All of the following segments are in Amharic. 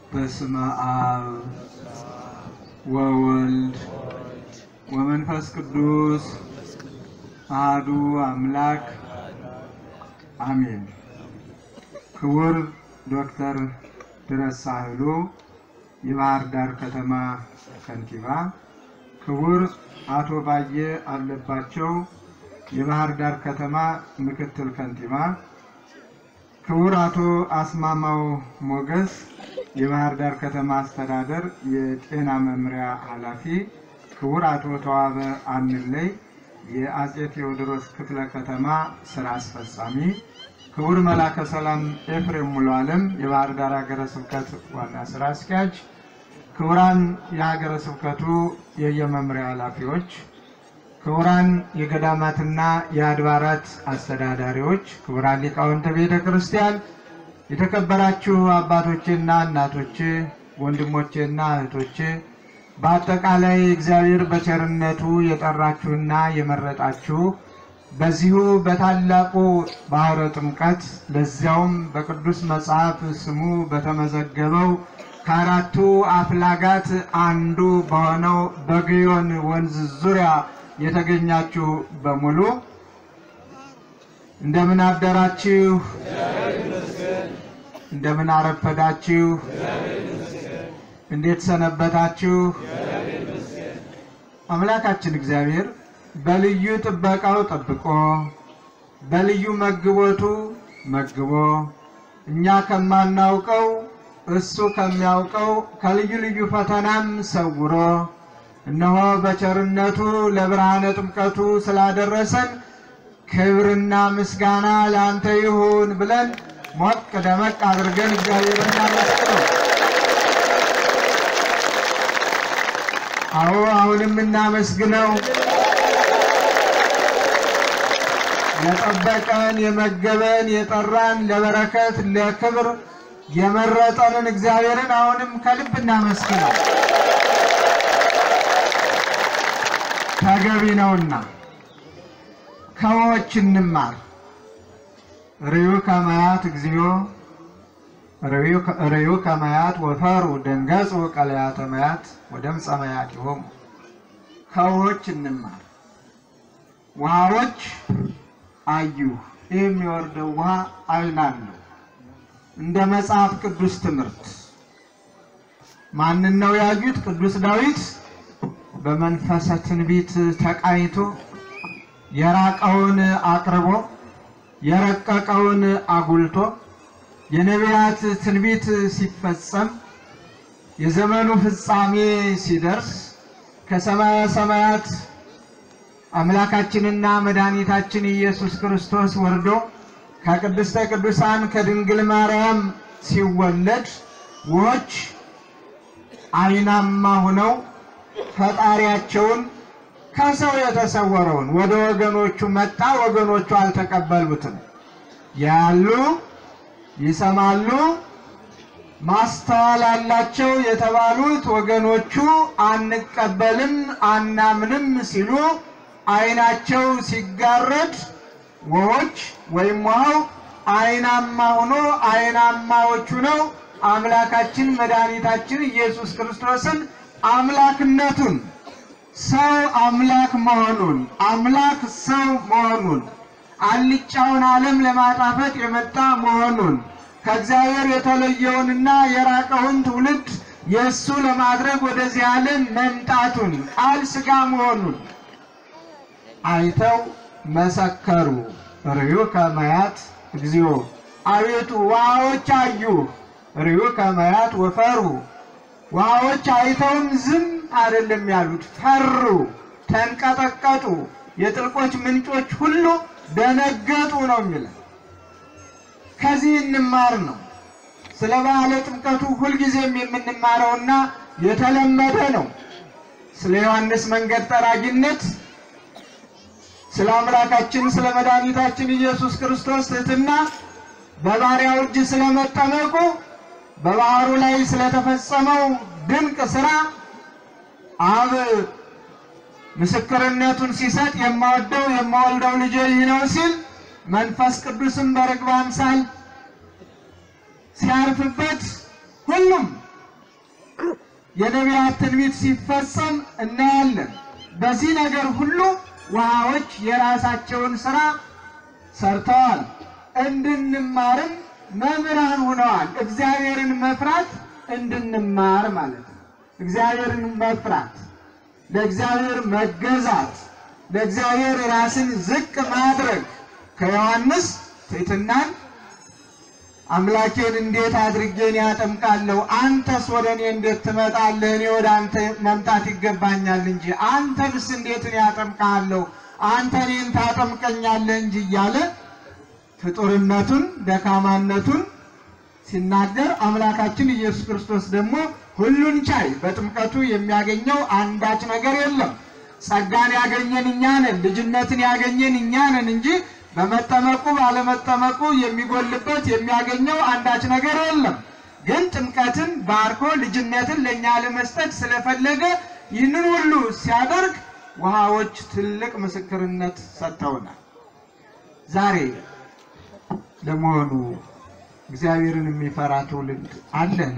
በስመ አብ ወወልድ ወመንፈስ ቅዱስ አሐዱ አምላክ አሜን። ክቡር ዶክተር ድረስ ሳህሉ የባህር ዳር ከተማ ከንቲባ፣ ክቡር አቶ ባየ አለባቸው የባህር ዳር ከተማ ምክትል ከንቲባ፣ ክቡር አቶ አስማማው ሞገስ የባህር ዳር ከተማ አስተዳደር የጤና መምሪያ ኃላፊ፣ ክቡር አቶ ተዋበ አንለይ የአጼ ቴዎድሮስ ክፍለ ከተማ ስራ አስፈጻሚ፣ ክቡር መላከ ሰላም ኤፍሬም ሙሉዓለም የባህር ዳር ሀገረ ስብከት ዋና ስራ አስኪያጅ፣ ክቡራን የሀገረ ስብከቱ የየመምሪያ ኃላፊዎች፣ ክቡራን የገዳማትና የአድባራት አስተዳዳሪዎች፣ ክቡራን ሊቃውንተ ቤተ ክርስቲያን፣ የተከበራችሁ አባቶቼና እናቶቼ፣ ወንድሞቼና እህቶቼ፣ በአጠቃላይ እግዚአብሔር በቸርነቱ የጠራችሁና የመረጣችሁ በዚሁ በታላቁ ባህረ ጥምቀት ለዚያውም በቅዱስ መጽሐፍ ስሙ በተመዘገበው ከአራቱ አፍላጋት አንዱ በሆነው በግዮን ወንዝ ዙሪያ የተገኛችሁ በሙሉ እንደምን አደራችሁ? እንደምን አረፈዳችሁ? እንዴት ሰነበታችሁ? አምላካችን እግዚአብሔር በልዩ ጥበቃው ጠብቆ በልዩ መግቦቱ መግቦ እኛ ከማናውቀው እሱ ከሚያውቀው ከልዩ ልዩ ፈተናም ሰውሮ እነሆ በቸርነቱ ለብርሃነ ጥምቀቱ ስላደረሰን ክብርና ምስጋና ለአንተ ይሁን ብለን ሞቅ ደመቅ አድርገን እግዚአብሔርን እናመስግነው። አሁንም እናመስግነው። የጠበቀን የመገበን የጠራን ለበረከት ለክብር የመረጠንን እግዚአብሔርን አሁንም ከልብ እናመስግነው። ተገቢ ነውና ከወች እንማር። ርዩ ከማያት እግዚኦ ርዩ ከማያት ወፈሩ ደንገጹ ቀለያተ ማያት ወደምፀ ማያት ይሆሙ። ከወች እንማር። ውሃዎች አዩ። የሚወርደው ውሃ አይናለው። እንደ መጽሐፍ ቅዱስ ትምህርት ማንን ነው ያዩት? ቅዱስ ዳዊት በመንፈሰ ትንቢት ተቃይቶ የራቀውን አቅርቦ የረቀቀውን አጉልቶ የነቢያት ትንቢት ሲፈጸም የዘመኑ ፍጻሜ ሲደርስ ከሰማየ ሰማያት አምላካችንና መድኃኒታችን ኢየሱስ ክርስቶስ ወርዶ ከቅድስተ ቅዱሳን ከድንግል ማርያም ሲወለድ ውሆች አይናማ ሆነው ፈጣሪያቸውን ከሰው የተሰወረውን ወደ ወገኖቹ መጣ። ወገኖቹ አልተቀበሉትም። ያሉ ይሰማሉ ማስተዋል አላቸው የተባሉት ወገኖቹ አንቀበልም አናምንም ሲሉ አይናቸው ሲጋረድ ውሆች ወይም ውሃው አይናማ ሆኖ አይናማዎቹ ነው አምላካችን መድኃኒታችን ኢየሱስ ክርስቶስን አምላክነቱን ሰው አምላክ መሆኑን አምላክ ሰው መሆኑን አልጫውን ዓለም ለማጣፈጥ የመጣ መሆኑን ከእግዚአብሔር የተለየውንና የራቀውን ትውልድ የሱ ለማድረግ ወደዚህ ዓለም መምጣቱን ቃል ሥጋ መሆኑን አይተው መሰከሩ። ርዩ ከማያት እግዚኦ አቤቱ ውሃዎች አዩ። ርዩ ከማያት ወፈሩ ውሃዎች አይተውም ዝም አይደለም ያሉት፣ ፈሩ፣ ተንቀጠቀጡ። የጥልቆች ምንጮች ሁሉ ደነገጡ ነው የሚለው። ከዚህ እንማር ነው። ስለ በዓለ ጥምቀቱ ሁልጊዜም የምንማረውና የተለመደ ነው። ስለ ዮሐንስ መንገድ ጠራጊነት፣ ስለ አምላካችን ስለ መድኃኒታችን ኢየሱስ ክርስቶስ ትሕትና፣ በባሪያው እጅ ስለመጠመቁ፣ በባህሩ ላይ ስለተፈጸመው ድንቅ ስራ አብ ምስክርነቱን ሲሰጥ የማወደው የማወልደው ልጄ ይህ ነው ሲል መንፈስ ቅዱስም በርግብ አምሳል ሲያርፍበት ሁሉም የነቢያት ትንቢት ሲፈጸም እናያለን። በዚህ ነገር ሁሉ ውሃዎች የራሳቸውን ሥራ ሰርተዋል። እንድንማርም መምህራን ሆነዋል። እግዚአብሔርን መፍራት እንድንማር ማለት ነው። እግዚአብሔርን መፍራት፣ ለእግዚአብሔር መገዛት፣ ለእግዚአብሔር ራስን ዝቅ ማድረግ ከዮሐንስ ትሕትናን አምላኬን እንዴት አድርጌን ያጠምቃለሁ? አንተስ ወደ እኔ እንዴት ትመጣለህ? እኔ ወደ አንተ መምጣት ይገባኛል እንጂ አንተንስ እንዴት ያጠምቃለሁ? አንተ እኔን ታጠምቀኛለህ እንጂ እያለ ፍጡርነቱን ደካማነቱን ሲናገር አምላካችን ኢየሱስ ክርስቶስ ደግሞ ሁሉን ቻይ በጥምቀቱ የሚያገኘው አንዳች ነገር የለም። ጸጋን ያገኘን እኛ ነን፣ ልጅነትን ያገኘን እኛ ነን እንጂ በመጠመቁ ባለመጠመቁ የሚጎልበት የሚያገኘው አንዳች ነገር የለም። ግን ጥምቀትን ባርኮ ልጅነትን ለኛ ለመስጠት ስለፈለገ ይህንን ሁሉ ሲያደርግ ውሃዎች ትልቅ ምስክርነት ሰጥተውናል። ዛሬ ለመሆኑ እግዚአብሔርን የሚፈራ ትውልድ አለን?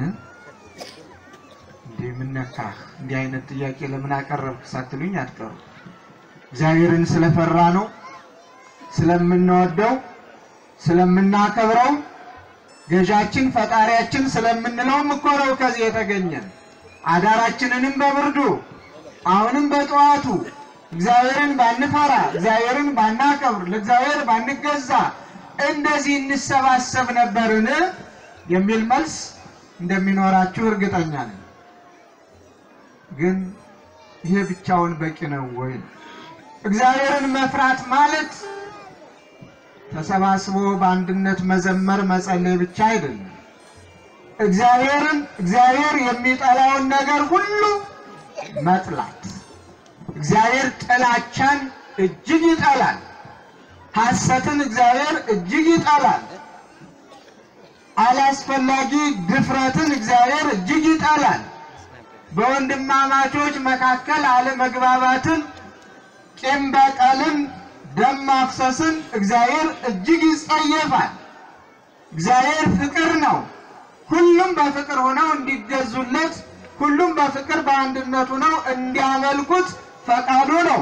ምን ነካህ? እንዲህ አይነት ጥያቄ ለምን አቀረብክ ሳትሉኝ አትቀሩ። እግዚአብሔርን ስለፈራ ነው፣ ስለምንወደው፣ ስለምናከብረው፣ ገዣችን ፈጣሪያችን ስለምንለውም እኮ ነው ከዚህ የተገኘን። አዳራችንንም በብርዱ አሁንም በጠዋቱ እግዚአብሔርን ባንፈራ፣ እግዚአብሔርን ባናከብር፣ ለእግዚአብሔር ባንገዛ እንደዚህ እንሰባሰብ ነበርን የሚል መልስ እንደሚኖራችሁ እርግጠኛ ነኝ። ግን ይሄ ብቻውን በቂ ነው ወይ? እግዚአብሔርን መፍራት ማለት ተሰባስቦ በአንድነት መዘመር መጸለይ ብቻ አይደለም። እግዚአብሔር የሚጠላውን ነገር ሁሉ መጥላት። እግዚአብሔር ጥላቻን እጅግ ይጠላል። ሐሰትን እግዚአብሔር እጅግ ይጠላል። አላስፈላጊ ድፍረትን እግዚአብሔር እጅግ ይጠላል። በወንድማማቾች መካከል አለመግባባትን፣ ቂም በቀልን፣ ደም ማፍሰስን እግዚአብሔር እጅግ ይጸየፋል። እግዚአብሔር ፍቅር ነው። ሁሉም በፍቅር ሆነው እንዲገዙለት፣ ሁሉም በፍቅር በአንድነት ሆነው እንዲያመልኩት ፈቃዱ ነው።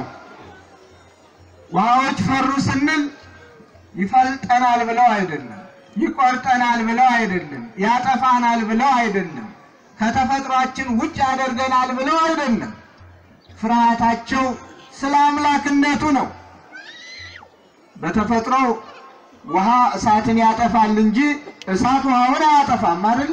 ውሃዎች ፈሩ ስንል ይፈልጠናል ብለው አይደለም፣ ይቆርጠናል ብለው አይደለም፣ ያጠፋናል ብለው አይደለም፣ ከተፈጥሯችን ውጭ ያደርገናል ብለው አይደለም። ፍርሃታቸው ስለ አምላክነቱ ነው። በተፈጥሮ ውሃ እሳትን ያጠፋል እንጂ እሳት ውሃውን አያጠፋም አይደል?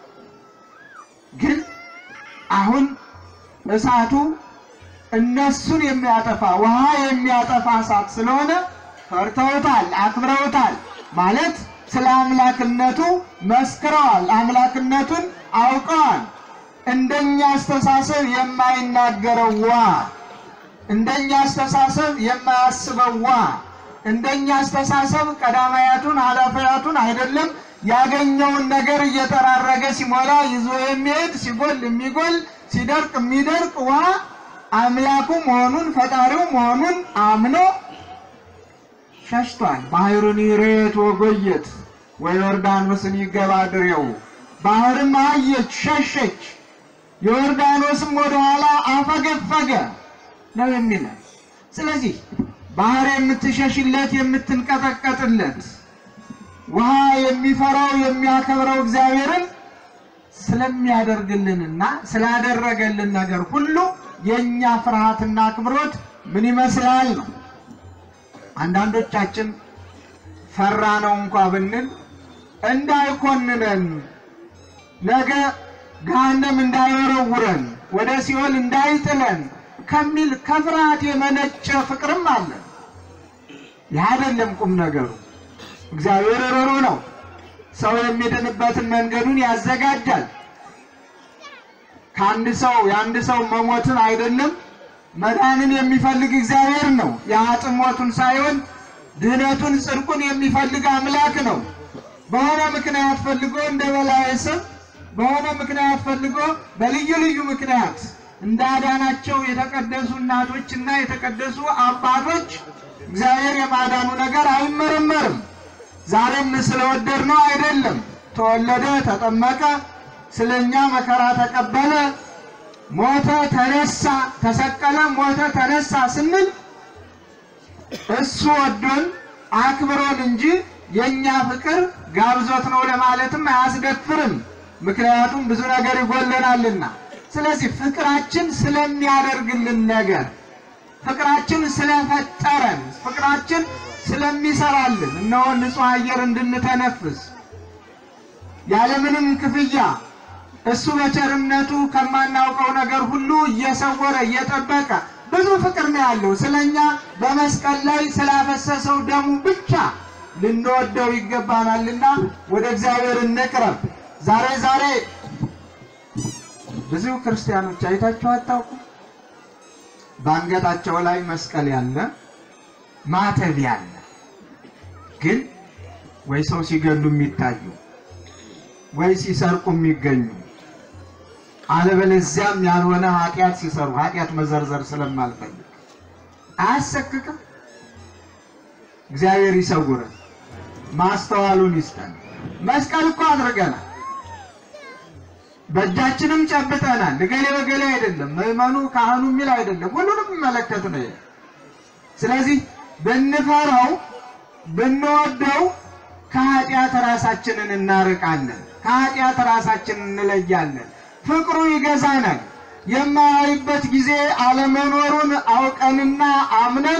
ግን አሁን እሳቱ እነሱን የሚያጠፋ ውሃ የሚያጠፋ እሳት ስለሆነ ፈርተውታል፣ አክብረውታል። ማለት ስለ አምላክነቱ መስክረዋል፣ አምላክነቱን አውቀዋል። እንደኛ አስተሳሰብ የማይናገረው ውሃ፣ እንደኛ አስተሳሰብ የማያስበው ውሃ፣ እንደኛ አስተሳሰብ ቀዳማያቱን ኃላፊያቱን አይደለም ያገኘውን ነገር እየተራረገ ሲሞላ ይዞ የሚሄድ ሲጎል የሚጎል ሲደርቅ የሚደርቅ ውሃ አምላኩ መሆኑን ፈጣሪው መሆኑን አምኖ ሸሽቷል። ባህሩን ይሬት ወጎየት ወዮርዳኖስን ይገባድሬው። ባህርም አየች ሸሸች፣ ዮርዳኖስም ወደ ኋላ አፈገፈገ ነው የሚለው። ስለዚህ ባህር የምትሸሽለት የምትንቀጠቀጥለት ውሃ የሚፈራው የሚያከብረው እግዚአብሔርን ስለሚያደርግልንና ስላደረገልን ነገር ሁሉ የኛ ፍርሃትና አክብሮት ምን ይመስላል ነው። አንዳንዶቻችን ፈራ ነው እንኳን ብንል እንዳይኮንነን፣ ነገ ገሃነም እንዳይወረውረን፣ ወደ ሲኦል እንዳይጥለን ከሚል ከፍርሃት የመነጨ ፍቅርም አለ። ያደለም ቁም ነገሩ። እግዚአብሔር ሩሩ ነው። ሰው የሚድንበትን መንገዱን ያዘጋጃል። የአንድ ሰው መሞትን አይደለም መዳንን የሚፈልግ እግዚአብሔር ነው። የአጥሞቱን ሳይሆን ድህነቱን ጽድቁን የሚፈልግ አምላክ ነው። በሆነ ምክንያት ፈልጎ እንደ በላይ ሰብ በሆነ ምክንያት ፈልጎ በልዩ ልዩ ምክንያት እንዳዳናቸው የተቀደሱ እናቶችና የተቀደሱ አባቶች እግዚአብሔር የማዳኑ ነገር አይመረመርም። ዛሬም ስለወደድነው አይደለም። ተወለደ፣ ተጠመቀ፣ ስለኛ መከራ ተቀበለ፣ ሞተ ተነሳ ተሰቀለ ሞተ ተነሳ ስንል እሱ ወዶን አክብሮን እንጂ የኛ ፍቅር ጋብዞት ነው ለማለትም አያስደፍርም። ምክንያቱም ብዙ ነገር ይጎለናልና። ስለዚህ ፍቅራችን ስለሚያደርግልን ነገር ፍቅራችን ስለፈጠረን ፍቅራችን ስለሚሰራልን እነሆ ንጹህ አየር እንድንተነፍስ ያለምንም ክፍያ እሱ በቸርነቱ ከማናውቀው ነገር ሁሉ እየሰወረ እየጠበቀ ብዙ ፍቅር ነው ያለው ስለኛ በመስቀል ላይ ስላፈሰሰው ደሙ ብቻ ልንወደው ይገባናልና ወደ እግዚአብሔር እንቅረብ። ዛሬ ብዙ ክርስቲያኖች አይታችሁ አታውቁ? ባንገታቸው ላይ መስቀል ያለ ማተብ ያለ ግን ወይ ሰው ሲገሉ የሚታዩ ወይ ሲሰርቁ የሚገኙ አለበለዚያም ያልሆነ ኃጢአት ሲሰሩ ኃጢአት መዘርዘር ስለማልፈልግ አያሰክክም። እግዚአብሔር ይሰውረን ማስተዋሉን ይስጠን። መስቀል እኮ አድርገናል በእጃችንም ጨብጠናል። ገሌ በገሌ አይደለም ምእመኑ ካህኑ የሚል አይደለም ሁሉንም መለከት ነው። ስለዚህ ብንፈራው ብንወደው ከኃጢአት ራሳችንን እናርቃለን ከኃጢአት ራሳችንን እንለያለን። ፍቅሩ ይገዛናል። የማይበት ጊዜ አለመኖሩን አውቀንና አምነን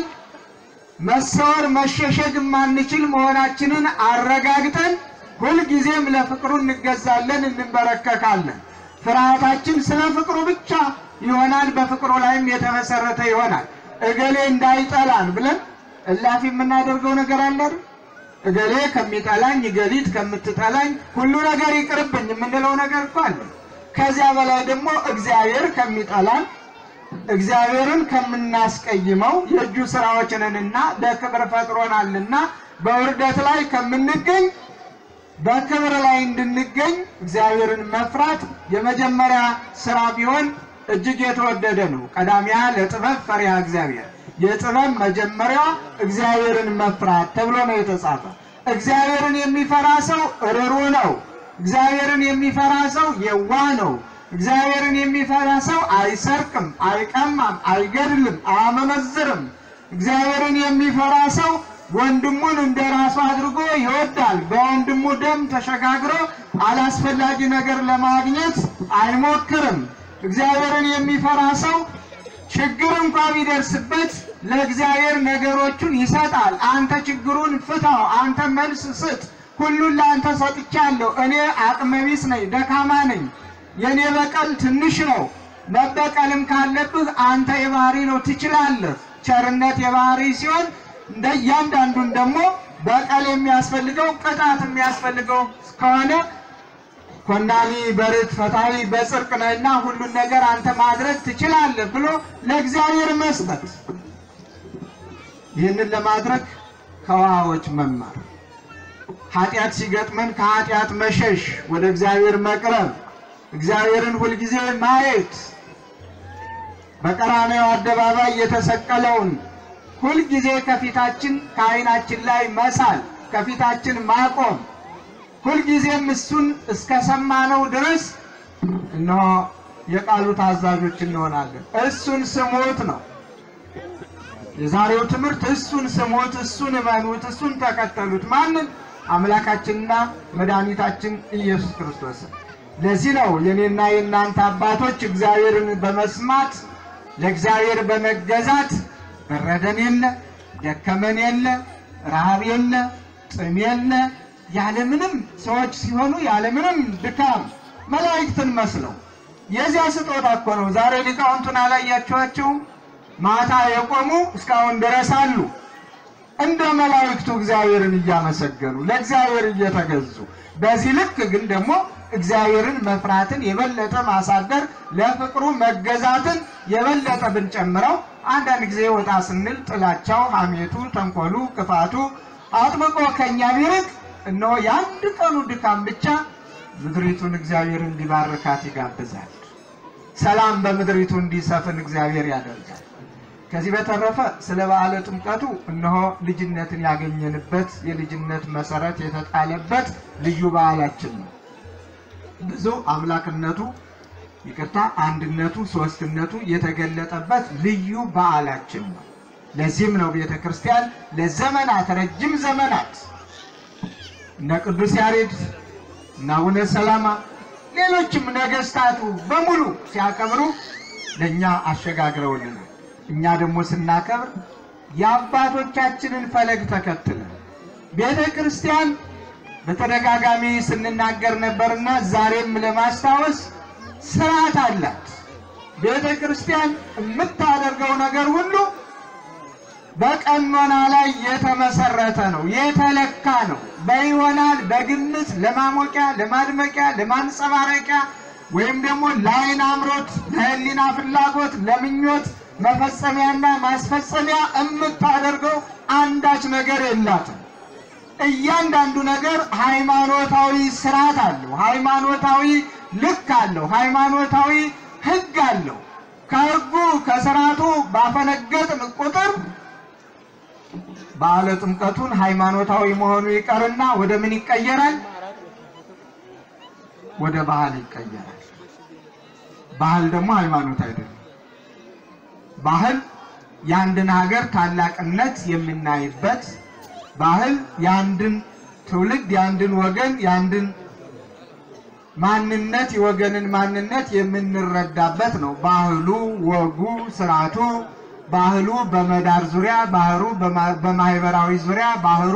መሰወር መሸሸግ ማንችል መሆናችንን አረጋግጠን ሁሉ ጊዜም ለፍቅሩ እንገዛለን እንበረከካለን። ፍርሃታችን ስለ ፍቅሩ ብቻ ይሆናል በፍቅሩ ላይም የተመሰረተ ይሆናል። እገሌ እንዳይጠላን ብለን እላፊ የምናደርገው ነገር አለ አይደል? እገሌ ከሚጠላኝ እገሊት ከምትጠላኝ ሁሉ ነገር ይቅርብኝ የምንለው ነገር እኮ አለ። ከዚያ በላይ ደግሞ እግዚአብሔር ከሚጠላን እግዚአብሔርን ከምናስቀይመው የእጁ ስራዎችንና በክብር ፈጥሮናልና በውርደት ላይ ከምንገኝ በክብር ላይ እንድንገኝ እግዚአብሔርን መፍራት የመጀመሪያ ስራ ቢሆን እጅግ የተወደደ ነው። ቀዳሚያ ለጥበብ ፈሪሃ እግዚአብሔር የጥበብ መጀመሪያ እግዚአብሔርን መፍራት ተብሎ ነው የተጻፈ። እግዚአብሔርን የሚፈራ ሰው ርኅሩህ ነው። እግዚአብሔርን የሚፈራ ሰው የዋህ ነው። እግዚአብሔርን የሚፈራ ሰው አይሰርቅም አይቀማም አይገድልም አያመነዝርም። እግዚአብሔርን የሚፈራ ሰው ወንድሙን እንደራሱ አድርጎ ይወዳል። በወንድሙ ደም ተሸጋግሮ አላስፈላጊ ነገር ለማግኘት አይሞክርም። እግዚአብሔርን የሚፈራ ሰው ችግር እንኳን ቢደርስበት ለእግዚአብሔር ነገሮቹን ይሰጣል። አንተ ችግሩን ፍታው አንተ መልስ ስጥ ሁሉን ለአንተ ሰጥቻለሁ እኔ አቅመቢስ ነኝ ደካማ ነኝ የኔ በቀል ትንሽ ነው መበቀልም ካለብህ አንተ የባህሪ ነው ትችላለህ። ቸርነት የባህሪ ሲሆን እንደያንዳንዱን ደግሞ በቀል የሚያስፈልገው ቅጣት የሚያስፈልገው ከሆነ ኮናኒ በርት ፈታዊ በጽድቅ ነህና ሁሉን ነገር አንተ ማድረግ ትችላለህ ብሎ ለእግዚአብሔር መስጠት። ይህንን ለማድረግ ከዋዎች መማር ኃጢአት ሲገጥመን ከኃጢአት መሸሽ ወደ እግዚአብሔር መቅረብ እግዚአብሔርን ሁሉ ጊዜ ማየት በቀራንዮ አደባባይ የተሰቀለውን ሁሉ ጊዜ ከፊታችን ከዓይናችን ላይ መሳል ከፊታችን ማቆም ሁሉ ጊዜም እሱን እስከሰማነው ድረስ እነሆ የቃሉ ታዛዦች እንሆናለን። እሱን ስሙት ነው የዛሬው ትምህርት። እሱን ስሙት እሱን እመኑት እሱን ተከተሉት ማንን? አምላካችንና መድኃኒታችን ኢየሱስ ክርስቶስ። ለዚህ ነው የኔና የናንተ አባቶች እግዚአብሔርን በመስማት ለእግዚአብሔር በመገዛት በረደን የለ ደከመን የለ ረሃብ የለ ጥም የለ ያለምንም ሰዎች ሲሆኑ ያለምንም ድካም መላእክትን መስለው የዚያ ስጦታ እኮ ነው። ዛሬ ሊቃውንቱን አላያችኋቸው? ማታ የቆሙ እስካሁን ድረስ አሉ እንደ መላእክቱ እግዚአብሔርን እያመሰገኑ ለእግዚአብሔር እየተገዙ። በዚህ ልክ ግን ደግሞ እግዚአብሔርን መፍራትን የበለጠ ማሳደር ለፍቅሩ መገዛትን የበለጠ ብንጨምረው አንዳንድ ጊዜ ወጣ ስንል ጥላቻው ሐሜቱ ተንኮሉ ክፋቱ አጥብቆ ከኛ ቢርቅ እነሆ የአንድ ቀኑ ድካም ብቻ ምድሪቱን እግዚአብሔር እንዲባርካት ይጋብዛል። ሰላም በምድሪቱ እንዲሰፍን እግዚአብሔር ያደርጋል። ከዚህ በተረፈ ስለ በዓለ ጥምቀቱ እነሆ ልጅነትን ያገኘንበት የልጅነት መሰረት የተጣለበት ልዩ በዓላችን ነው። ብዙ አምላክነቱ ይቅርታ አንድነቱ ሶስትነቱ የተገለጠበት ልዩ በዓላችን ነው። ለዚህም ነው ቤተክርስቲያን ለዘመናት ረጅም ዘመናት እነ ቅዱስ ያሬድ እና አቡነ ሰላማ ሌሎችም ነገስታቱ በሙሉ ሲያከብሩ ለኛ አሸጋግረውልናል። እኛ ደግሞ ስናከብር የአባቶቻችንን ፈለግ ተከትለን ቤተክርስቲያን በተደጋጋሚ ስንናገር ነበርና ዛሬም ለማስታወስ ስርዓት አላት። ቤተክርስቲያን የምታደርገው ነገር ሁሉ በቀኖና ላይ የተመሰረተ ነው፣ የተለካ ነው። በይሆናል በግምት ለማሞቂያ ለማድመቂያ ለማንጸባረቂያ ወይም ደግሞ ለዓይን አምሮት ለህሊና ፍላጎት ለምኞት መፈጸሚያና ማስፈጸሚያ የምታደርገው አንዳች ነገር የላትም። እያንዳንዱ ነገር ሃይማኖታዊ ስርዓት አለው፣ ሃይማኖታዊ ልክ አለው፣ ሃይማኖታዊ ህግ አለው። ከህጉ ከስርዓቱ ባፈነገጥን ቁጥር በዓለ ጥምቀቱን ሃይማኖታዊ መሆኑ ይቀርና ወደ ምን ይቀየራል? ወደ ባህል ይቀየራል። ባህል ደግሞ ሃይማኖት አይደለም። ባህል የአንድን ሀገር ታላቅነት የምናይበት፣ ባህል የአንድን ትውልድ የአንድን ወገን የአንድን ማንነት የወገንን ማንነት የምንረዳበት ነው። ባህሉ ወጉ ስርዓቱ ባህሉ በመዳር ዙሪያ ባህሩ በማህበራዊ ዙሪያ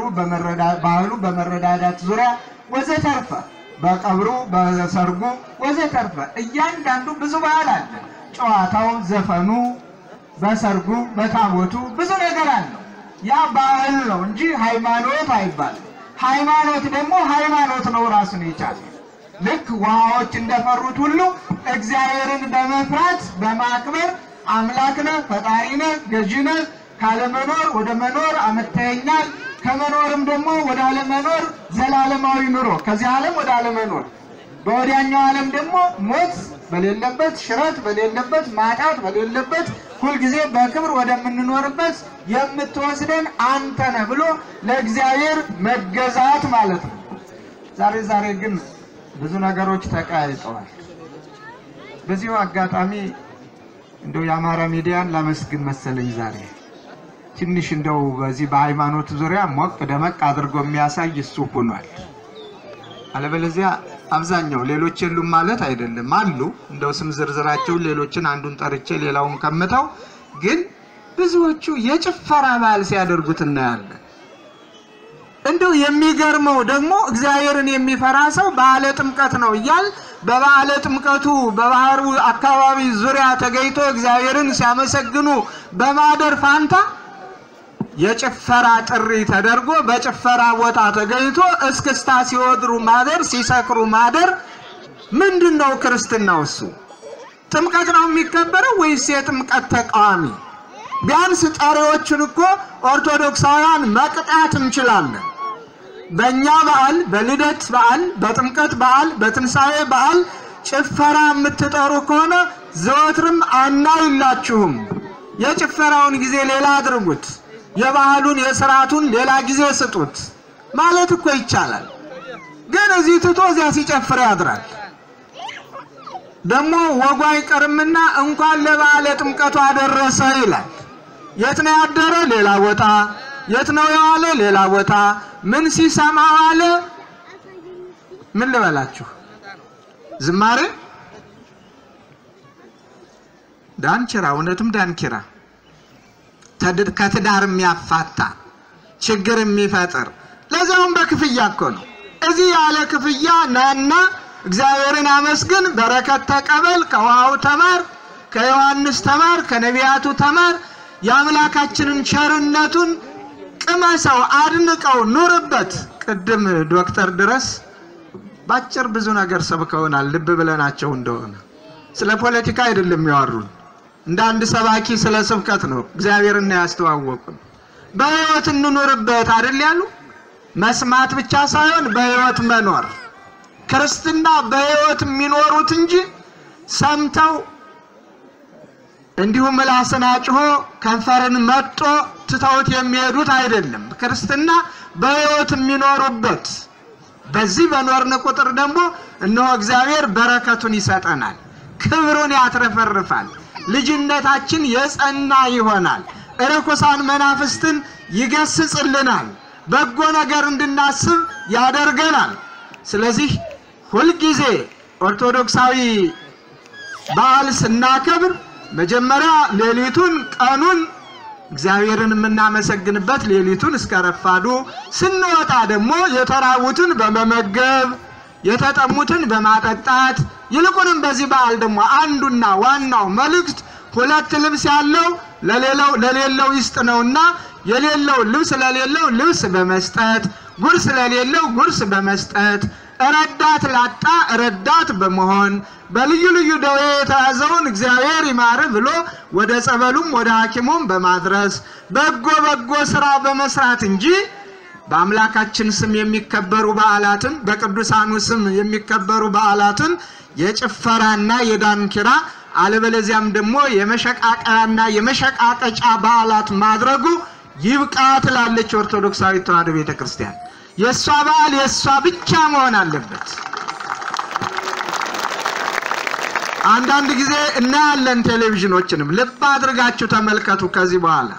ባህሉ በመረዳዳት ዙሪያ ወዘተርፈ በቀብሩ በሰርጉ ወዘተርፈ እያንዳንዱ ብዙ ባህል አለ። ጨዋታው ዘፈኑ በሰርጉ በታቦቱ ብዙ ነገር አለ። ያ ባህል ነው እንጂ ሃይማኖት አይባልም። ሃይማኖት ደግሞ ሃይማኖት ነው ራሱን የቻለ። ልክ ውሃዎች እንደፈሩት ሁሉ እግዚአብሔርን በመፍራት በማክበር አምላክነ ፈጣሪነ ገዥነ ካለመኖር ወደ መኖር አመተኛል ከመኖርም ደግሞ ወደ አለመኖር ዘላለማዊ ኑሮ ከዚህ ዓለም ወደ አለመኖር በወዲያኛው ዓለም ደግሞ ሞት በሌለበት ሽረት በሌለበት ማጣት በሌለበት ሁሉ ጊዜ በክብር ወደምንኖርበት የምትወስደን አንተ ነህ ብሎ ለእግዚአብሔር መገዛት ማለት ነው። ዛሬ ግን ብዙ ነገሮች ተቀያይጠዋል። በዚሁ አጋጣሚ እንደው የአማራ ሚዲያን ላመስግን መሰለኝ ዛሬ ትንሽ እንደው በዚህ በሃይማኖት ዙሪያ ሞቅ ደመቅ አድርጎ የሚያሳይ እሱ ሆኗል። አለበለዚያ አብዛኛው ሌሎች የሉም ማለት አይደለም፣ አሉ። እንደው ስም ዝርዝራቸው ሌሎችን አንዱን ጠርቼ ሌላውን ከመታው ግን ብዙዎቹ የጭፈራ በዓል ሲያደርጉት እናያለን። እንደው የሚገርመው ደግሞ እግዚአብሔርን የሚፈራ ሰው በዓለ ጥምቀት ነው ይያል በበዓለ ጥምቀቱ በባህሩ አካባቢ ዙሪያ ተገይቶ እግዚአብሔርን ሲያመሰግኑ በማደር ፋንታ የጭፈራ ጥሪ ተደርጎ በጭፈራ ቦታ ተገይቶ እስክስታ ሲወድሩ ማደር ሲሰክሩ ማደር ምንድነው ክርስትናው? እሱ ጥምቀት ነው የሚከበረው ወይስ የጥምቀት ተቃዋሚ? ቢያንስ ጠሪዎችን እኮ ኦርቶዶክሳውያን መቅጣት እንችላለን። በእኛ በዓል በልደት በዓል በጥምቀት በዓል በትንሳኤ በዓል ጭፈራ የምትጠሩ ከሆነ ዘወትርም አናይላችሁም። የጭፈራውን ጊዜ ሌላ አድርጉት፣ የባህሉን የሥርዓቱን ሌላ ጊዜ ስጡት ማለት እኮ ይቻላል። ግን እዚህ ትቶ እዚያ ሲጨፍር ያድራል። ደግሞ ወጉ አይቀርምና እንኳን ለበዓለ ጥምቀቱ አደረሰ ይላል። የት ነው ያደረ? ሌላ ቦታ። የት ነው የዋለ? ሌላ ቦታ። ምን ሲሰማ ዋለ? ምን ልበላችሁ? ዝማሬ ዳንኪራ፣ እውነትም ዳንኪራ ከትዳር የሚያፋታ ችግር የሚፈጥር ለዛውም በክፍያ እኮ ነው። እዚህ ያለ ክፍያ ናና እግዚአብሔርን አመስግን፣ በረከት ተቀበል፣ ከውሃው ተማር፣ ከዮሐንስ ተማር፣ ከነቢያቱ ተማር፣ የአምላካችንን ቸርነቱን ቅመሰው፣ አድንቀው፣ ኑርበት። ቅድም ዶክተር ድረስ ባጭር ብዙ ነገር ሰብከውናል። ልብ ብለናቸው እንደሆነ ስለ ፖለቲካ አይደለም ያወሩን፣ እንደ አንድ ሰባኪ ስለ ስብከት ነው እግዚአብሔርን ያስተዋወቁን። በህይወት እንኑርበት አይደል ያሉ? መስማት ብቻ ሳይሆን በህይወት መኖር። ክርስትና በህይወት የሚኖሩት እንጂ ሰምተው እንዲሁ ምላስን አጭሆ ከንፈርን መጥቶ ትተውት የሚሄዱት አይደለም። ክርስትና በህይወት የሚኖሩበት። በዚህ በኖርን ቁጥር ደግሞ እነሆ እግዚአብሔር በረከቱን ይሰጠናል። ክብሩን ያትረፈርፋል ልጅነታችን የጸና ይሆናል ርኩሳን መናፍስትን ይገስጽልናል በጎ ነገር እንድናስብ ያደርገናል ስለዚህ ሁሉ ጊዜ ኦርቶዶክሳዊ በዓል ስናከብር መጀመሪያ ሌሊቱን ቀኑን እግዚአብሔርን የምናመሰግንበት ሌሊቱን እስከረፋዱ ስንወጣ ደግሞ የተራቡትን በመመገብ የተጠሙትን በማጠጣት ይልቁንም በዚህ በዓል ደግሞ አንዱና ዋናው መልእክት ሁለት ልብስ ያለው ለሌለው ይስጥ ነውና የሌለው ልብስ ለሌለው ልብስ በመስጠት ጉርስ ለሌለው ጉርስ በመስጠት ረዳት ላጣ ረዳት በመሆን በልዩ ልዩ ደዌ የተያዘውን እግዚአብሔር ይማር ብሎ ወደ ጸበሉም ወደ ሐኪሙም በማድረስ በጎ ስራ በመስራት እንጂ በአምላካችን ስም የሚከበሩ በዓላትን በቅዱሳኑ ስም የሚከበሩ በዓላትን የጭፈራና የዳንኪራ አለበለዚያም ደግሞ የመሸቃቀያና የመሸቃቀጫ በዓላት ማድረጉ ይብቃ ትላለች ኦርቶዶክሳዊት ተዋሕዶ ቤተክርስቲያን የሷ በዓል የሷ ብቻ መሆን አለበት አንዳንድ ጊዜ እናያለን ቴሌቪዥኖችንም ልብ አድርጋችሁ ተመልከቱ ከዚህ በኋላ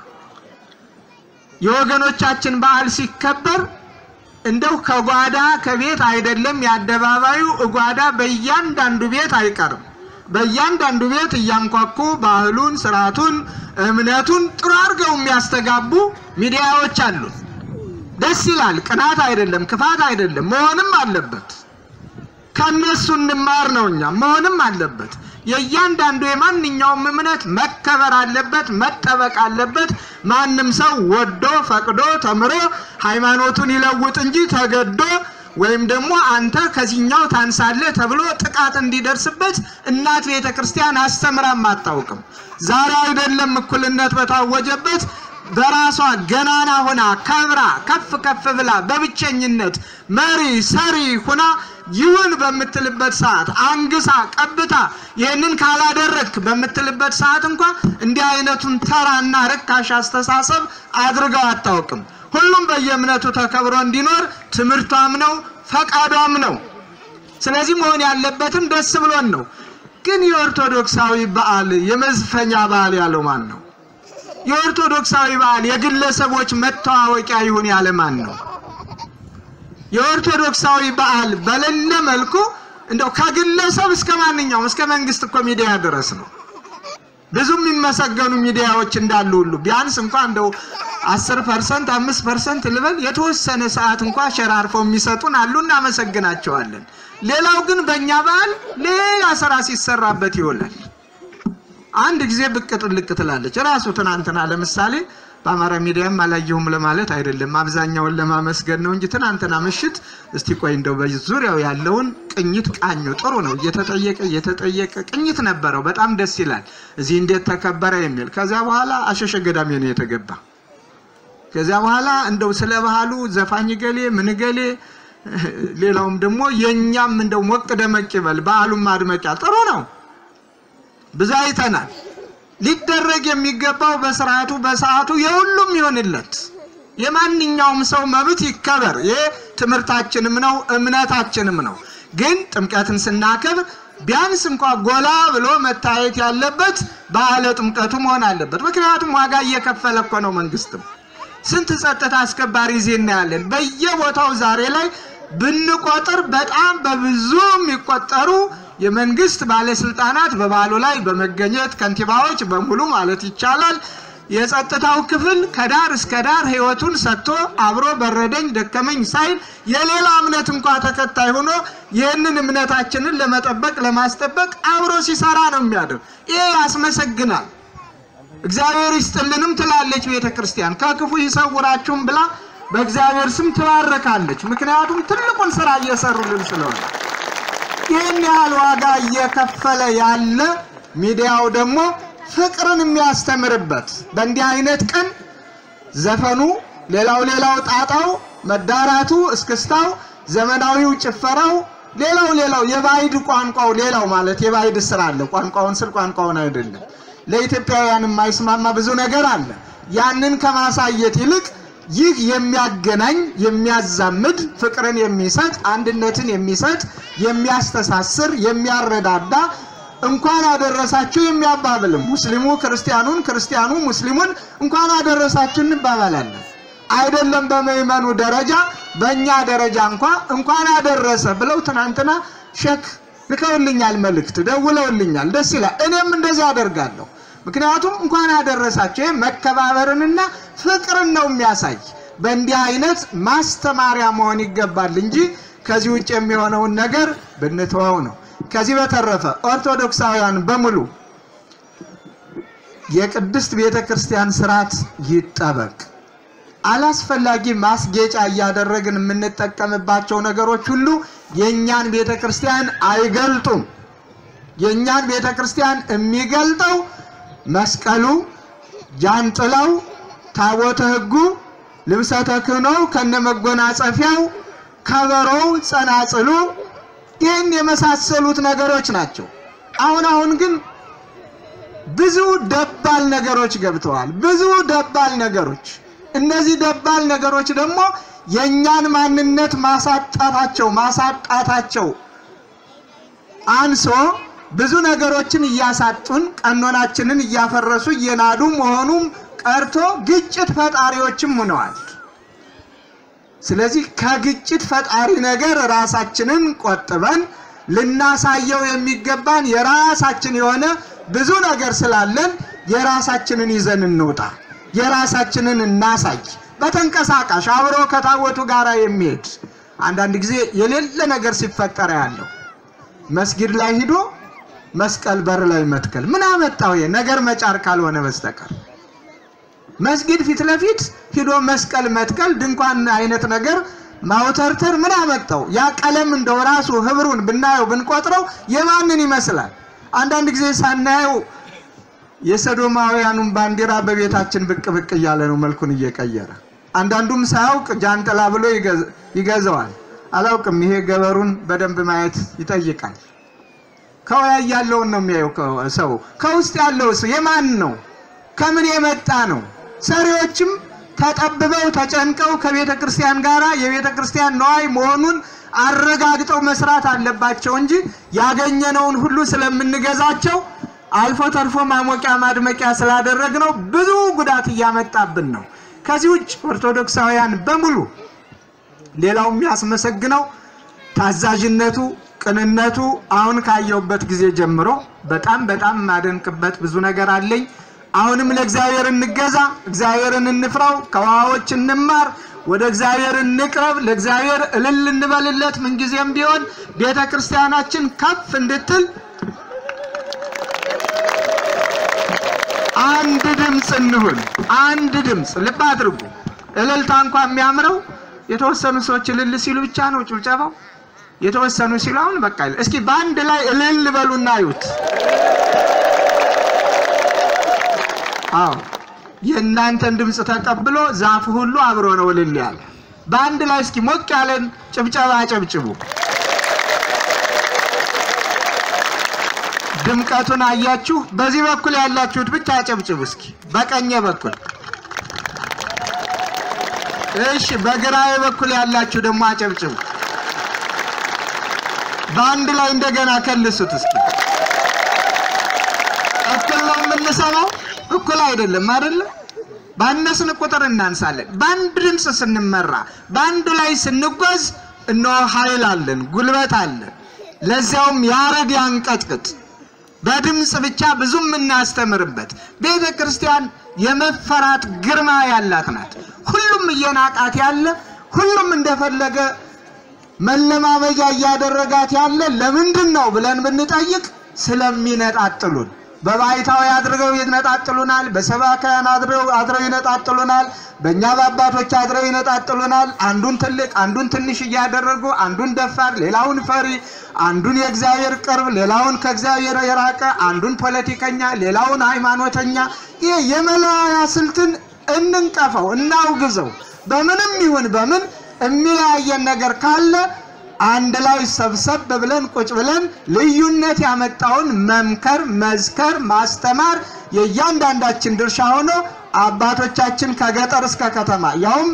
የወገኖቻችን በዓል ሲከበር እንደው ከጓዳ ከቤት አይደለም ያደባባዩ ጓዳ በእያንዳንዱ ቤት አይቀርም በእያንዳንዱ ቤት እያንኳኩ ባህሉን ስርዓቱን እምነቱን ጥሩ አድርገው የሚያስተጋቡ ሚዲያዎች አሉ ደስ ይላል ቅናት አይደለም ክፋት አይደለም መሆንም አለበት ከነሱ እንማር ነውኛ መሆንም አለበት የእያንዳንዱ የማንኛውም እምነት መከበር አለበት መጠበቅ አለበት ማንንም ሰው ወዶ ፈቅዶ ተምሮ ሃይማኖቱን ይለውጥ እንጂ ተገዶ ወይም ደግሞ አንተ ከዚህኛው ታንሳለህ ተብሎ ጥቃት እንዲደርስበት እናት ቤተክርስቲያን አስተምራም አታውቅም ዛሬ አይደለም እኩልነት በታወጀበት በራሷ ገናና ሆና ከብራ ከፍ ብላ በብቸኝነት መሪ ሰሪ ሆና ይሁን በመትልበት ሰዓት አንግሳ ቀብታ ይሄንን ካላደረክ በመትልበት ሰዓት እንኳን እንዲህ አይነቱን ተራና ርካሽ አስተሳሰብ አድርገው አታውቅም ሁሉም በየእምነቱ ተከብሮ እንዲኖር ትምርቷም ነው ፈቃዷም ነው ስለዚህ መሆን ያለበትም ደስ ብሎን ነው ግን የኦርቶዶክሳዊ በዓል የመዝፈኛ በዓል ያለው ማን ነው የኦርቶዶክሳዊ በዓል የግለሰቦች መተዋወቂያ ይሁን ያለ ማን ነው የኦርቶዶክሳዊ በዓል በለለ መልኩ እንደው ከግለሰብ እስከ ማንኛውም እስከ መንግስት እኮ ሚዲያ ድረስ ነው ብዙም የሚመሰገኑ ሚዲያዎች እንዳሉ ሁሉ ቢያንስ እንኳን እንደው 10% 5% ልበል የተወሰነ ሰዓት እንኳን ሸራርፈው የሚሰጡን አሉና አመሰግናቸዋለን ሌላው ግን በእኛ በዓል ሌላ ስራ ሲሰራበት ይውላል አንድ ጊዜ ብቅጥልቅ ትላለች ራሱ ትናንትና ለምሳሌ በአማራ ሚዲያም አላየሁም ለማለት አይደለም አብዛኛውን ለማመስገን ነው እንጂ ትናንትና ምሽት እስቲ ቆይ እንደው በዙሪያው ያለውን ቅኝት ቃኙ ጥሩ ነው እየተጠየቀ ቅኝት ነበረው በጣም ደስ ይላል እዚህ እንዴት ተከበረ የሚል ከዛ በኋላ አሸሸ ገዳሜ ነው የተገባ ከዛ በኋላ እንደው ስለ ባህሉ ዘፋኝ ገሌ ምን ገሌ ሌላውም ደግሞ የኛም እንደው ሞቅ ደመቅ ይበል ባህሉን ማድመቂያ ጥሩ ነው ብዙ አይተናል ሊደረግ የሚገባው በስርዓቱ በሰዓቱ የሁሉም ይሆንለት የማንኛውም ሰው መብት ይከበር የትምርታችንም ነው እምነታችንም ነው ግን ጥምቀትን ስናከብር ቢያንስ እንኳን ጎላ ብሎ መታየት ያለበት በዓለ ጥምቀቱ መሆን አለበት ምክንያቱም ዋጋ እየከፈለ እኮ ነው መንግስትም ስንት ጸጥታ አስከባሪ ዜና ያለን በየቦታው ዛሬ ላይ ብንቆጥር በጣም በብዙ የሚቆጠሩ የመንግስት ባለስልጣናት በባሉ ላይ በመገኘት ከንቲባዎች በሙሉ ማለት ይቻላል የጸጥታው ክፍል ከዳር እስከ ዳር ህይወቱን ሰጥቶ አብሮ በረደኝ ደከመኝ ሳይል የሌላ እምነት እንኳን ተከታይ ሆኖ ይሄንን እምነታችንን ለመጠበቅ ለማስጠበቅ አብሮ ሲሰራ ነው የሚያደርግ ይሄ ያስመሰግናል እግዚአብሔር ይስጥልንም ትላለች ቤተክርስቲያን ከክፉ ይሰውራችሁም ብላ በእግዚአብሔር ስም ትባረካለች ምክንያቱም ትልቁን ስራ እየሰሩልን ስለሆነ ይሄን ያህል ዋጋ እየከፈለ ያለ ሚዲያው ደግሞ ፍቅርን የሚያስተምርበት በእንዲህ አይነት ቀን ዘፈኑ ሌላው ጣጣው መዳራቱ እስክስታው ዘመናዊው ጭፈራው ሌላው የባይድ ቋንቋው ሌላው ማለት የባይድ ስራ አለ ቋንቋውን ስል ቋንቋውን አይደለም ለኢትዮጵያውያን የማይስማማ ብዙ ነገር አለ ያንን ከማሳየት ይልቅ ይህ የሚያገናኝ የሚያዛምድ ፍቅርን የሚሰጥ አንድነትን የሚሰጥ የሚያስተሳስር የሚያረዳዳ እንኳን አደረሳችሁ የሚያባብልም ሙስሊሙ ክርስቲያኑን ክርስቲያኑ ሙስሊሙን እንኳን አደረሳችሁ እንባባላለን አይደለም በመይመኑ ደረጃ በእኛ ደረጃ እንኳን አደረሰ ብለው ትናንትና ሸክ ልከውልኛል መልእክት ደውለውልኛል ደስ ይላል እኔም እንደዛ አደርጋለሁ ምክንያቱም እንኳን አደረሳችሁ መከባበርንና ፍቅርን ነው የሚያሳይ በእንዲህ አይነት ማስተማሪያ መሆን ይገባል እንጂ ከዚህ ውጭ የሚሆነው ነገር ብንተወው ነው ከዚህ በተረፈ ኦርቶዶክሳውያን በሙሉ የቅድስት ቤተክርስቲያን ሥርዓት ይጠበቅ አላስፈላጊ ማስጌጫ ያደረግን የምንጠቀምባቸው ነገሮች ሁሉ የኛን ቤተክርስቲያን አይገልጡም የኛን ቤተክርስቲያን የሚገልጠው መስቀሉ ጃንጥላው ታቦተ ሕጉ ልብሰ ተክህኖው ከነመጎናጸፊያው ከበሮው ጸናጽሉ ይህን የመሳሰሉት ነገሮች ናቸው አሁን ግን ብዙ ደባል ነገሮች ገብተዋል ብዙ ደባል ነገሮች እነዚህ ደባል ነገሮች ደግሞ የኛን ማንነት ማሳጣታቸው አንሶ ብዙ ነገሮችን ያሳጡን ቀኖናችንን ያፈረሱ የናዱ መሆኑም ቀርቶ ግጭት ፈጣሪዎችም ሆነዋል ስለዚህ ከግጭት ፈጣሪ ነገር ራሳችንን ቆጥበን ልናሳየው የሚገባን የራሳችን የሆነ ብዙ ነገር ስላለን የራሳችንን ይዘን እንውጣ የራሳችንን እናሳይ በተንቀሳቃሽ አብሮ ከታወቱ ጋራ የሚሄድ አንዳንድ ጊዜ የሌለ ነገር ሲፈጠር ያለው መስጊድ ላይ ሄዶ መስቀል በር ላይ መትከል ምን አመጣው ነገር መጫር ካልሆነ በስተቀር መስጊድ ፊት ለፊት ሄዶ መስቀል መትከል ድንኳን አይነት ነገር ማውተርተር ምን አመጣው ያ ቀለም እንደው ራሱ ህብሩን ብናየው ብንቆጥረው የማንን ይመስላል አንዳንድ ጊዜ ሳናየው የሰዶማውያኑን ባንዲራ በቤታችን ብቅ ይያለ ነው መልኩን እየቀየረ አንዳንዱም ሳያውቅ ጃንጥላ ብሎ ይገዛዋል አላውቅም ይሄ ገበሩን በደንብ ማየት ይጠይቃል ከወያ ያለው ነው የሚያየው ሰው ከውስጥ ያለው ሰው የማን ነው ከምን የመጣ ነው ሰሪዎችም ተጠብበው ተጨንቀው ከቤተ ክርስቲያን ጋራ የቤተ ክርስቲያን ነዋይ መሆኑን አረጋግጠው መስራት አለባቸው እንጂ ያገኘነውን ሁሉ ስለምንገዛቸው አልፎ ተርፎ ማሞቂያ ማድመቂያ ስላደረግነው ብዙ ጉዳት ያመጣብን ነው ከዚህ ውጭ ኦርቶዶክሳውያን በሙሉ ሌላው የሚያስመሰግነው ታዛዥነቱ ቅንነቱ አሁን ካየውበት ጊዜ ጀምሮ በጣም ማደንቅበት ብዙ ነገር አለኝ አሁንም ለእግዚአብሔር እንገዛ እግዚአብሔርን እንፍራው ከዋዎች እንማር ወደ እግዚአብሔር እንቅረብ ለእግዚአብሔር እልል እንበልለት ምን ጊዜም ቢሆን ቤተክርስቲያናችን ከፍ እንድትል አንድ ድምጽ እንሁን አንድ ድምጽ ልብ አድርጉ እልልታ እንኳን የሚያምረው የተወሰኑ ሰዎች እልል ሲሉ ብቻ ነው ጭብጨባው የተወሰኑ ሲሉ አሁን በቃ እስኪ ባንድ ላይ እልል በሉና አዩት አዎ የእናንተን ድምጽ ተቀብሎ ዛፍ ሁሉ አብሮ ነው እልል ያለ ባንድ ላይ እስኪ ሞቅ ያለን ጭብጨባ ጨብጭቡ ድምቀቱን አያችሁ በዚህ በኩል ያላችሁት ብቻ ጨብጭቡ እስኪ በቀኝ በኩል እሺ በግራዬ በኩል ያላችሁ ደግሞ አጨብጭቡ ባንድ ላይ እንደገና ከልሱት እስኪ እኩል ነው የምንሰማው እኩል አይደለም አይደል ባነስን ቁጥር እናንሳለን ባንድ ድምጽ ስንመራ ባንድ ላይ ስንጓዝ እነሆ ኃይል አለን ጉልበት አለን ለዚያውም ያረግ ያንቀጥቅጥ በድምጽ ብቻ ብዙም እናስተምርበት ቤተክርስቲያን የመፈራት ግርማ ያላት ናት ሁሉም እየናቃት ያለ ሁሉም እንደፈለገ መለማመጃ ያደረጋት ያለ ለምንድነው ብለን ብንጠይቅ ስለሚነጣጥሉን በባይታው ያድርገው ይነጣጥሉናል በሰባካያን አድረው ይነጣጥሉናል በእኛ ባባቶች አድረው ይነጣጥሉናል አንዱን ትልቅ አንዱን ትንሽ ያደረጉ አንዱን ደፋር ሌላውን ፈሪ አንዱን የእግዚአብሔር ቅርብ ሌላውን ከእግዚአብሔር የራቀ አንዱን ፖለቲከኛ ሌላውን ሃይማኖተኛ ይሄ የመለያያ ስልትን እንንቀፈው እናውግዘው በምንም ይሁን በምን የሚያየን ነገር ካለ አንድ ላይ ሰብሰብ ብለን ቁጭ ብለን ልዩነት ያመጣውን መምከር መዝከር ማስተማር የእያንዳንዳችን ድርሻ ሆኖ አባቶቻችን ከገጠር እስከ ከተማ ያውም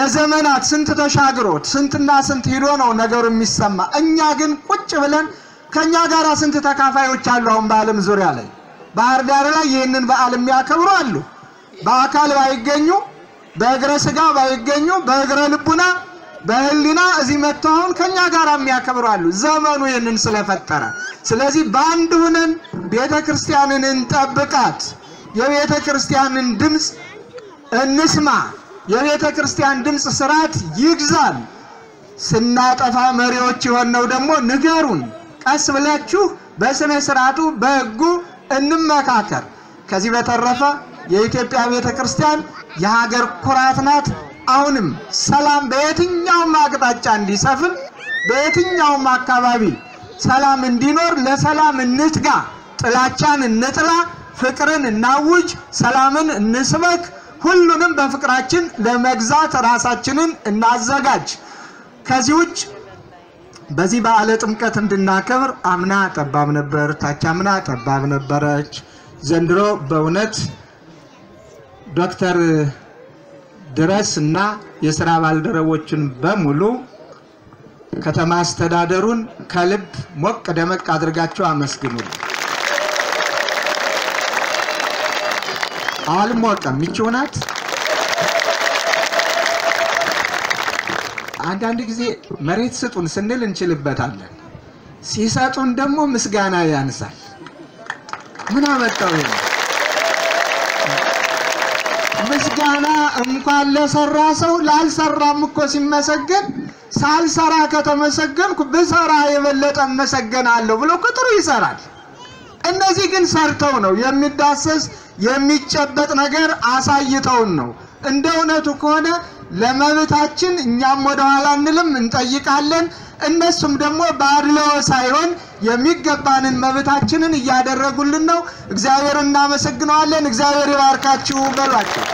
ለዘመናት ስንት ተሻግሮት ስንትና ስንት ሄዶ ነው ነገሩ የሚሰማ እኛ ግን ቁጭ ብለን ከኛ ጋር ስንት ተካፋዮች አሉ አሁን በዓለም ዙሪያ ላይ ባህር ዳር ላይ ይሄንን በዓል የሚያከብሩ አሉ በአካል ባይገኙ በእግረ ስጋ ባይገኙ በእግረ ልቡና በህሊና እዚህ መተውን ከኛ ጋር የሚያከብሩ አሉ ዘመኑ ይሄንን ስለፈጠረ ስለዚህ ባንድ ሆነን ቤተክርስቲያንን እንጠብቃት የቤተክርስቲያንን ድምጽ እንስማ የቤተክርስቲያን ድምጽ ስርዓት ይግዛል ስናጠፋ መሪዎች የሆነው ደግሞ ንገሩን ቀስ ብላችሁ በስነ ስርዓቱ በህጉ እንመካከር ከዚህ በተረፈ የኢትዮጵያ ቤተክርስቲያን የሀገር ኩራት ናት አሁንም ሰላም በየትኛውም አቅጣጫ እንዲሰፍን በየትኛውም አካባቢ ሰላም እንዲኖር ለሰላም እንትጋ ጥላቻን እንጥላ ፍቅርን እናውጅ ሰላምን እንስበክ ሁሉንም በፍቅራችን ለመግዛት ራሳችንን እናዘጋጅ ከዚህ ውጭ በዚህ በዓለ ጥምቀት እንድናከብር አምና ጠባብ ነበር ታቻምና ጠባብ ነበረች ዘንድሮ በእውነት ዶክተር ድረስና የሥራ ባልደረቦችን በሙሉ ከተማ አስተዳደሩን ከልብ ሞቅ ደመቅ አድርጋችሁ አመስግኑ አልሞቀም ይችውናት አንዳንድ ጊዜ መሬት ስጡን ስንል እንችልበታለን ሲሰጡን ደግሞ ምስጋና ያንሳል ምን አመጣው ምስጋና እንኳን ለሰራ ሰው ላልሰራም እኮ ሲመሰገን ሳልሰራ ከተመሰገንኩ በሰራ የበለጠ መሰገናለሁ ብሎ ቁጥሩ ይሰራል እነዚህ ግን ሰርተው ነው የሚዳሰስ የሚጨበጥ ነገር አሳይተውን ነው እንደውነቱ ከሆነ ለመብታችን እኛም ወደ ኋላ እንልም እንጠይቃለን እነሱም ደግሞ ባድለው ሳይሆን የሚገባንን መብታችንን ያደረጉልን ነው እግዚአብሔር እናመሰግናለን እግዚአብሔር ይባርካችሁ በሏቸው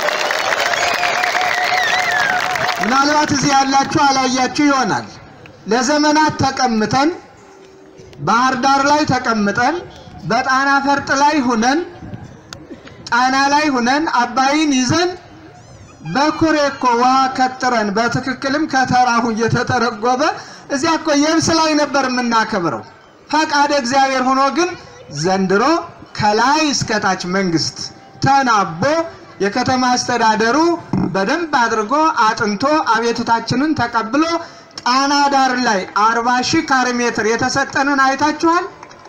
ምናልባት እዚህ ያላችሁ አላያችሁ ይሆናል ለዘመናት ተቀምጠን ባህር ዳር ላይ ተቀምጠን በጣና ፈርጥ ላይ ሆነን ጣና ላይ ሆነን አባይን ይዘን በኩሬኮ ውሃ ከጥረን በትክክልም ከተራሁ እየተተረጎበ እዚያ እኮ የብስ ላይ ነበር የምናከብረው ፈቃደ እግዚአብሔር ሆኖ ግን ዘንድሮ ከላይ እስከታች መንግስት ተናቦ የከተማ አስተዳደሩ በደንብ አድርጎ አጥንቶ አቤቱታችንን ተቀብሎ ጣና ዳር ላይ 40,000 ካሬ ሜትር የተሰጠንን አይታችኋል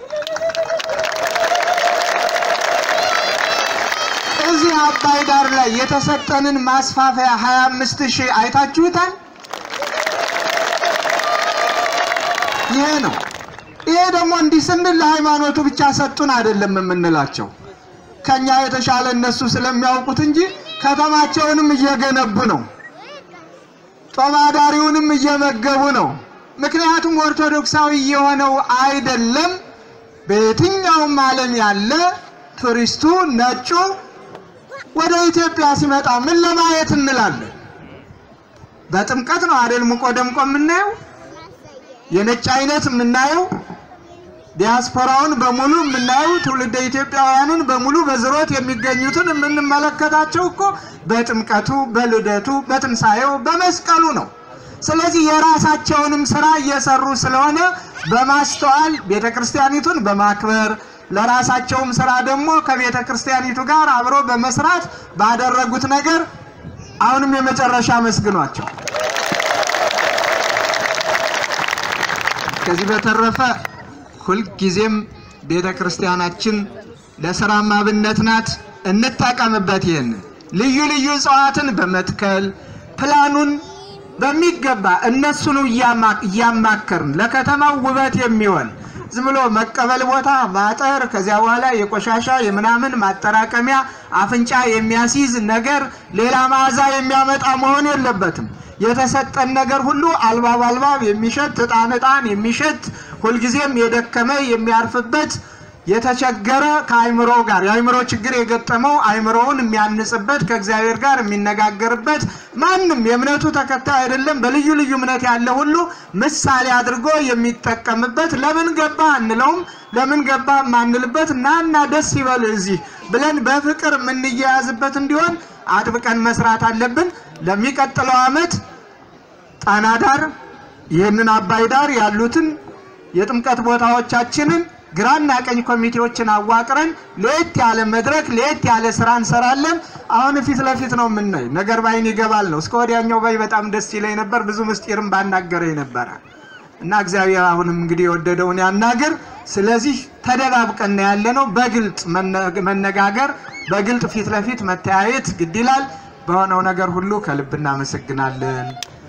እዚህ አባይ ዳር ላይ የተሰጠንን ማስፋፊያ 25,000 አይታችሁታል ይሄ ነው ይሄ ደግሞ እንዲስንል ለሃይማኖቱ ብቻ ሰጡን አይደለም የምንላቸው ከኛ የተሻለ እነሱ ስለሚያውቁት እንጂ ከተማቸውንም እየገነቡ ነው ጦማዳሪውንም እየመገቡ ነው ምክንያቱም ኦርቶዶክሳዊ የሆነው አይደለም በየትኛውም ዓለም ያለ ቱሪስቱ ነጩ ወደ ኢትዮጵያ ሲመጣ ምን ለማየት እንላለን በጥምቀት ነው አይደል ሙቆ ደምቆ ምናየው የነጭ አይነት ምናየው ዲያስፖራውን በሙሉ ምናየው ትውልደ ኢትዮጵያውያንን በሙሉ በዝሮት የሚገኙትን ምንመለከታቸው እኮ በጥምቀቱ በልደቱ በትንሳኤው በመስቀሉ ነው ስለዚህ የራሳቸውንም ስራ እየሰሩ ስለሆነ በማስተዋል ቤተክርስቲያኒቱን በማክበር ለራሳቸውም ስራ ደግሞ ከቤተክርስቲያኒቱ ጋር አብሮ በመስራት ባደረጉት ነገር አሁንም የመጨረሻ መስግኗቸው ከዚህ በተረፈ ሁሉ ጊዜም ቤተክርስቲያናችን ለሥራ ማብነት ናት እንጠቀምበት ይሄን ልዩ ልዩ ጸዋትን በመትከል ፕላኑን በሚገባ እነሱን ያማከርን ለከተማው ውበት የሚሆን ዝምሎ መቀበል ቦታ ማጠር ከዚያ በኋላ የቆሻሻ የምናምን ማጠራቀሚያ አፍንጫ የሚያስይዝ ነገር ሌላ ማዛ የሚያመጣ መሆን የለበትም የተሰጠን ነገር ሁሉ አልባብ የሚሸት ጣን የሚሸት ሁሉ ጊዜም የደከመ የሚያርፍበት የተቸገረ ከአይምሮ ጋር የአይምሮ ችግር የገጠመው አይምሮውን የሚያንጽበት ከእግዚአብሔር ጋር የሚነጋገርበት ማንንም የእምነቱ ተከታይ አይደለም በልዩ ልዩ እምነት ያለ ሁሉ ምሳሌ አድርጎ የሚጠቀምበት ለምን ገባ እንለውም ለምን ገባ ማንልበት ናና ደስ ይበል እዚህ ብለን በፍቅር ምን ይያዝበት እንዲሆን አጥብቀን መስራት አለብን ለሚቀጥለው አመት ጣና ዳር ይሄንን አባይ ዳር ያሉትን የጥምቀት ቦታዎቻችንን ግራና ቀኝ ኮሚቴዎችን አዋቅረን ለየት ያለ መድረክ ለየት ያለ ስራ እንሰራለን። አሁን ፊት ለፊት ነው የምናየው ነገር ባይን ይገባል ነው። እስከ ወዲያኛው ባይ በጣም ደስ ይለኝ ነበር ብዙ ምስጢርም ባናገረኝ ነበር እና እግዚአብሔር አሁንም እንግዲህ የወደደውን ያናገር። ስለዚህ ተደባብቀን ያለነው በግልጽ መነጋገር በግልጽ ፊት ለፊት መተያየት ግድ ይላል። በሆነው ነገር ሁሉ ከልብ እናመሰግናለን።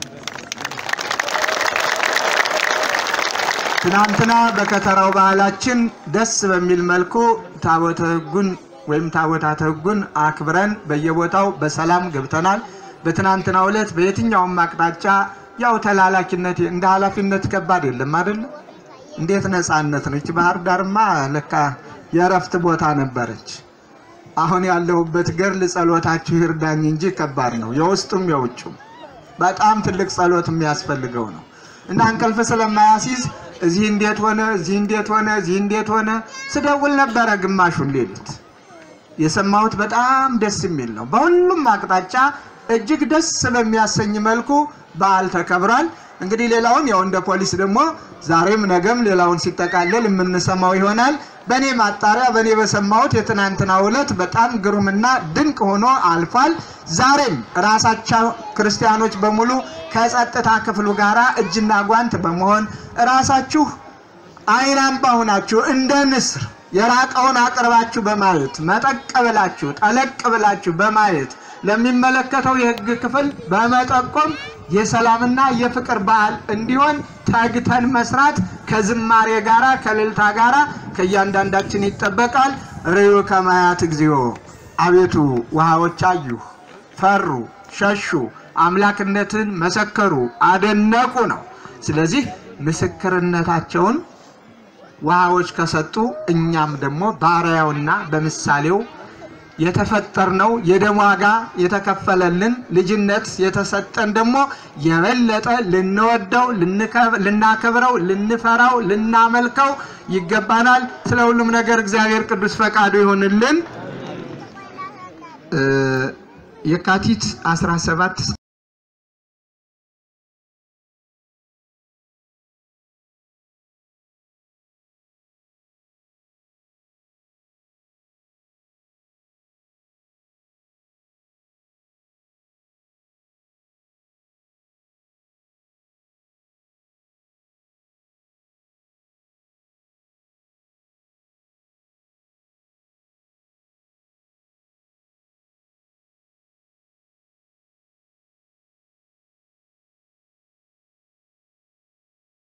ትናንትና በከተራው ባህላችን ደስ በሚል መልኩ ታቦተ ሕጉን ወይም ታቦታተ ሕጉን አክብረን በየቦታው በሰላም ገብተናል። በትናንትናው ዕለት በየትኛውም አቅጣጫ ያው ተላላኪነት እንደ ኃላፊነት ከባድ የለም አይደል? እንዴት ነፃነት ነው። እቺ ባህር ዳርማ ለካ የረፍት ቦታ ነበረች። አሁን ያለውበት ገርል ጸሎታችሁ ይርዳኝ እንጂ ከባድ ነው። የውስጡም የውጭም በጣም ትልቅ ጸሎት የሚያስፈልገው ነው እና እንቅልፍ ስለማያሲዝ እዚህ እንዴት ሆነ እዚህ እንዴት ሆነ እዚህ እንዴት ሆነ ስደውል ነበር ግማሹን ሌሊት። የሰማሁት በጣም ደስ የሚል ነው። በሁሉም አቅጣጫ እጅግ ደስ በሚያሰኝ መልኩ በዓል ተከብሯል። እንግዲህ ሌላውን ያው እንደ ፖሊስ ደግሞ ዛሬም ነገም ሌላውን ሲጠቃለል የምንሰማው ይሆናል። በኔ ማጣሪያ በኔ በሰማሁት የትናንትናው ዕለት በጣም ግሩምና ድንቅ ሆኖ አልፏል። ዛሬም ራሳቸው ክርስቲያኖች በሙሉ ከጸጥታ ክፍሉ ጋራ እጅና ጓንት በመሆን ራሳችሁ አይናምባ ሆናችሁ እንደ ንስር የራቀውን አቅርባችሁ በማየት መጠቀብላችሁ ጠለቅብላችሁ በማየት ለሚመለከተው የሕግ ክፍል በመጠቆም የሰላምና የፍቅር በዓል እንዲሆን ታግተን መስራት ከዝማሬ ጋራ ከልልታ ጋራ ከያንዳንዳችን ይጠበቃል። ርዩ ከማያት እግዚኦ አቤቱ ውሃዎች አዩ ፈሩ ሸሹ አምላክነትን መሰከሩ አደነቁ ነው። ስለዚህ ምስክርነታቸውን ውሃዎች ከሰጡ እኛም ደግሞ ባሪያውና በምሳሌው የተፈጠርነው የደም ዋጋ የተከፈለልን ልጅነት የተሰጠን ደግሞ የበለጠ ልንወደው ልናከብረው ልንፈራው ልናመልከው ይገባናል። ስለ ሁሉም ነገር እግዚአብሔር ቅዱስ ፈቃዱ ይሁንልን። የካቲት 17